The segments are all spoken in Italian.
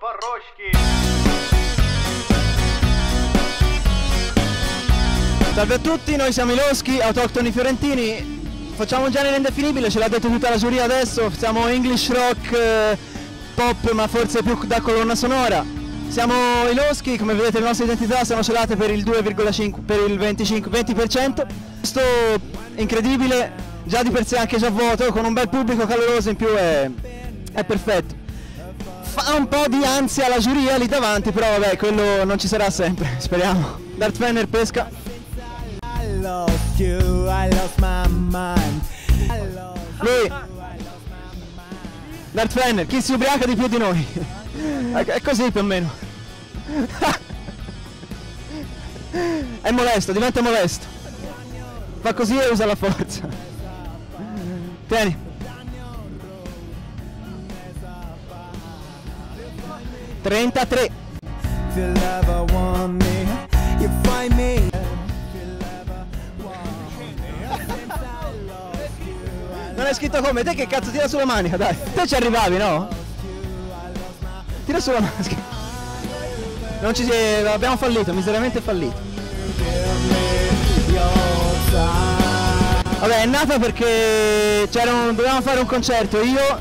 Salve a tutti, noi siamo i Loschi, autoctoni fiorentini, facciamo un genere indefinibile, ce l'ha detto tutta la giuria adesso, siamo English rock, pop ma forse più da colonna sonora. Siamo i Loschi, come vedete le nostre identità sono celate per il 2,5, per il 20%. Questo incredibile, già di per sé anche già vuoto, con un bel pubblico caloroso in più è perfetto. Fa un po' di ansia la giuria lì davanti, però vabbè, quello non ci sarà sempre, speriamo. Darth Vader pesca. Lui, Darth Vader, chi si ubriaca di più di noi? È così più o meno. È molesto, diventa molesto. Fa così e usa la forza. Tieni. $33. Non è scritto come, te che cazzo, tira sulla manica, dai. Te ci arrivavi, no? Tira sulla manica. Non ci si... abbiamo fallito, miseramente fallito. Vabbè, è nata perché dovevamo fare un concerto,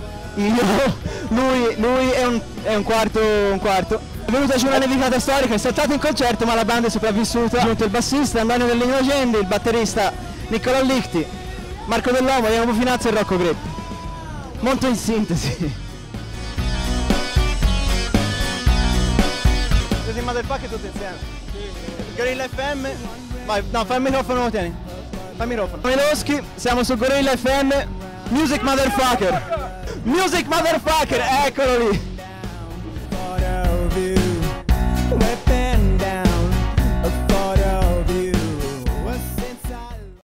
lui è un quarto. È venuta giù una nevicata storica, è saltato in concerto ma la banda è sopravvissuta. È venuto il bassista Antonio dell'Innocendi, il batterista Nicola Lichti, Marco Dell'Uomo, Jacopo Finazzo e Rocco Greppi. Molto in sintesi. Siete in Motherfucker tutti insieme? Gorilla FM. Vai, no, fai il microfono, tieni. Fai il microfono. Noi Loschi, siamo su Gorilla FM. Music Motherfucker. Music Motherfucker, eccolo lì.